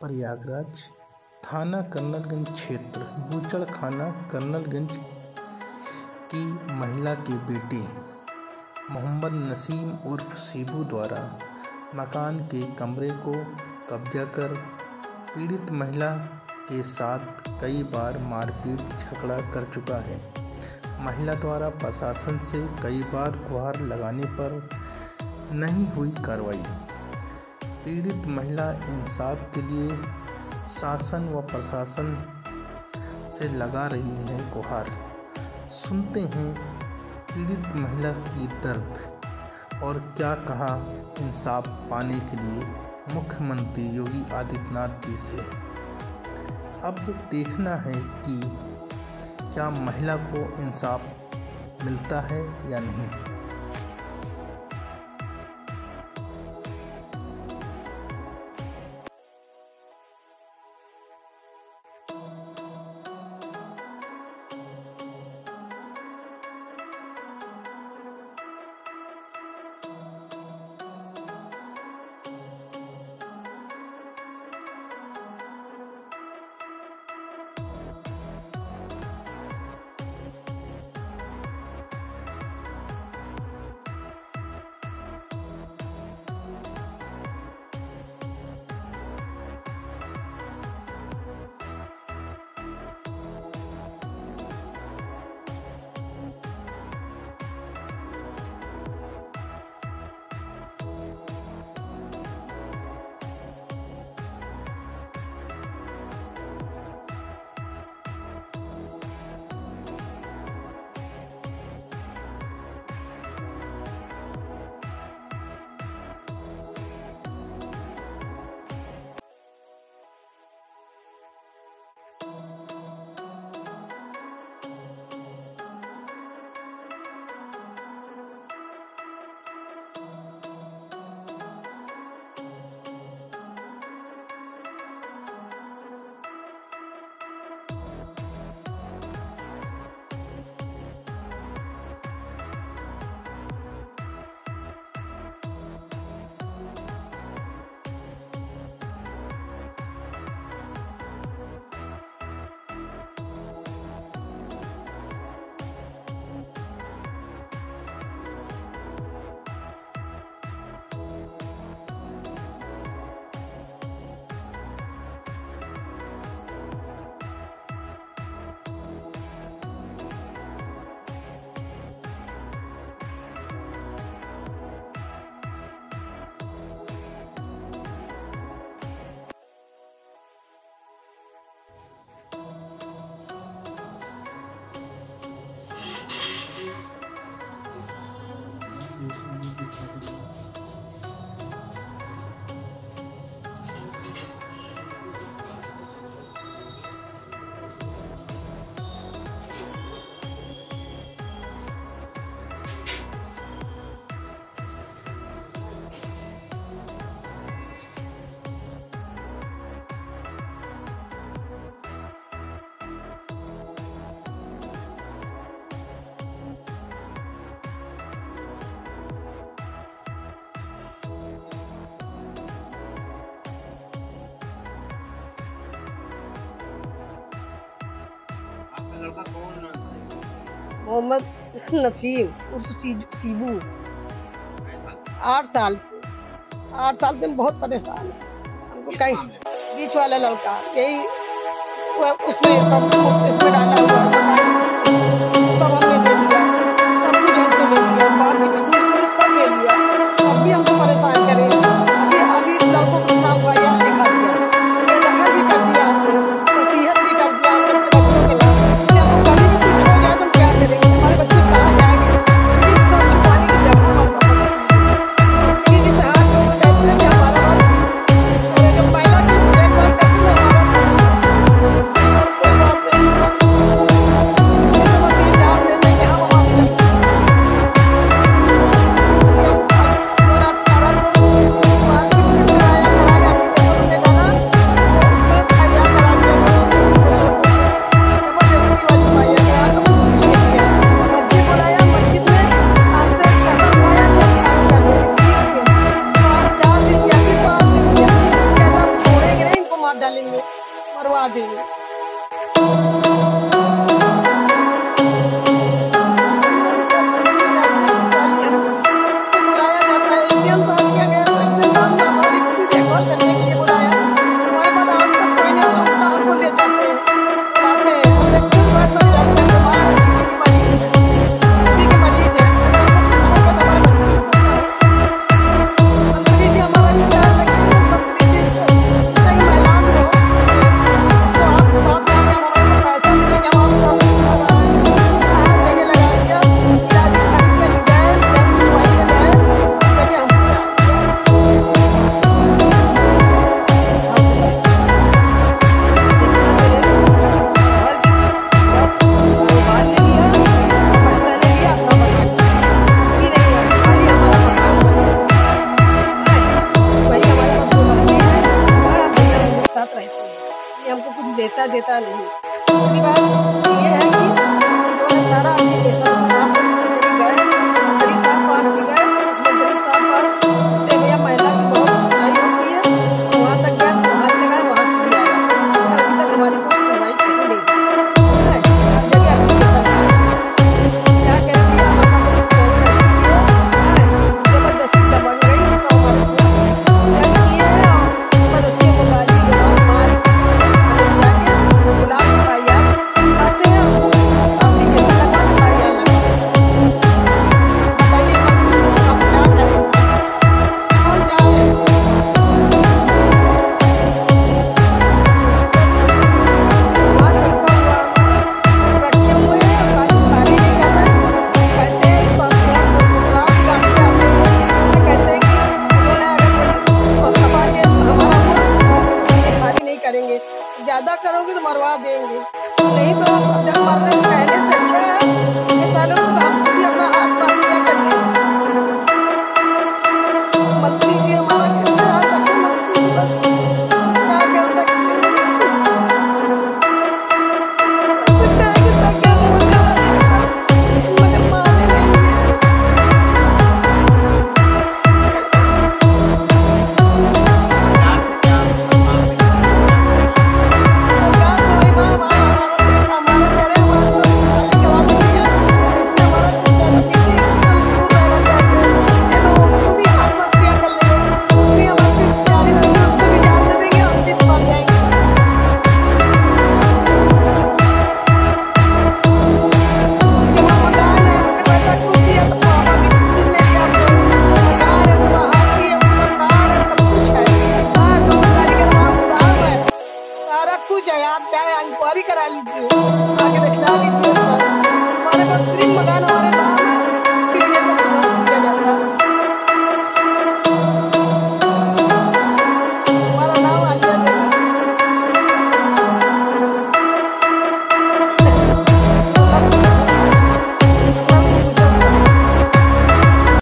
प्रयागराज थाना कर्नलगंज क्षेत्र बूचड़खाना कर्नलगंज की महिला के बेटे मोहम्मद नसीम उर्फ शिबू द्वारा मकान के कमरे को कब्जा कर पीड़ित महिला के साथ कई बार मारपीट झगड़ा कर चुका है। महिला द्वारा प्रशासन से कई बार गुहार लगाने पर नहीं हुई कार्रवाई। पीड़ित महिला इंसाफ के लिए शासन व प्रशासन से लगा रही है गुहार। सुनते हैं पीड़ित महिला की दर्द और क्या कहा इंसाफ पाने के लिए मुख्यमंत्री योगी आदित्यनाथ जी से। अब देखना है कि क्या महिला को इंसाफ मिलता है या नहीं। मोहम्मद नसीम उर्फ शिबू 8 साल से हम बहुत परेशान है। हमको कहीं बीच वाला लड़का यही उसमें सब इसमें डाला हुआ सब हमने ले लिया, सब कुछ हमसे ले लिया, बाल भी सब ले लिया। अब भी हमको परेशान करे। अभी लड़कों को नाम हुआ दिखा दिया, बेदखल भी कर दिया हमने, नसीहत भी कर दिया हमने बच्चों के नाम। हमको कभी भी कुछ हो जाए तो क्या करेंगे, हमारे बच्चे कहाँ जाएंगे। सब छुपाने की जरूरत प्लीज इतिहास लोगों को कहते हैं कि हमारा जब महिला की देखभाल करती है हमारा कोई बात नहीं। डालेंगे, मरवा देंगे। बुलाया जाता है, एसडीएम साहब के गए तो एसडीएम साहब ने हमारी पूरी देखभाल करने के लिए बुलाया। हमारे बाद आज तक कोई नहीं, हम साहब को ले जाते हैं, हमने खूब बार पर जाते हैं, हमारा किसी की मरीज है, किसी की मरीज है, उनके दवा मंजूर जी हमारा जिला है, लेकिन कई महिलाओं को तो आप बात करके हमारे को पैसा देंगे, हम आपको हर जगह लगा दिया, इलाज खर्च के गए, जब दवाई में गए, सब जगह हमको लगा दिया। हाँ जी भाई साहब, जितना मेरे घर की कारोबार ले लिया, पैसा ले लिया, अपना बन गया, भी नहीं है, खाली हमारा मकान बन गया। वही हमारे पास जो रहते हैं, वह भैया उनके साथ रहते हैं, ये हमको कुछ देता नहीं। दूसरी बात ये है कि जो है सारा एप्लीकेशन रास्ते में कभी गए, मंत्री साहब पास भी गए, मंत्री साहब पास बोलते भैया महिला की बहुत सुनवाई होती है, वहाँ तक गए, हर जगह वहाँ से भी आया, मगर अभी तक हमारी कोई सुनवाई कहीं नहीं हुई है। हर जगह एप्लीकेशन क्या कह दिया, हमारा जबरदस्ती दबंग गई, तो हमारे को जब किए हैं और जबरदस्ती हमको गाली गलौज मार अंदर जाके बुला के खाया खाते हैं, एप्लीकेशन लगा के खाया लगा। बताइए अब क्या करें और जाए। वहाँ जब का हुआ इकट्ठे हुए हैं, गाली नहीं कर रहे, कहते हैं सब लोग ससुराल की गाड़ी पे आते हैं, कहते हैं कि बोले अगर कोई सभा के हमारा हुआ तो खाली नहीं करेंगे, ज्यादा करोगे तो मरवा देंगे, नहीं तो जब मरने से कहने से अच्छा है ये सालों को तो हम खुद ही अपना हाथ मार दिया करिए। मंत्री जी हमारा कहते हैं आज अपने मंत्री जी बस क्या कर सकते हैं, क्या बोलने वाले हैं, मुझे मारने नहीं है। सरकार को वही मार मार हमारे करे, हमारे को गाली गलौज किया, ऐसे हमारा कुत्ता रखी थी, हम दूर रहना चाहते हैं, ये तो वो खुद ही आत्महत्या कर लेंगे, खुद ही हमारे प्यारे लड़के उनको भी जान दे देंगे, हम भी मर जाएंगे। उनके वहाँ मकान है, उनके पैसा खूब दिया, तो हमारा भी कुछ ले लिया हमने, मकान है, उनका हाथी है, उनका कार है, सब कुछ है, कार दो गाड़ी का नाम काम है, सारा कुछ है, आप चाहे इंक्वायरी करा लीजिए, आगे दिखला लीजिए।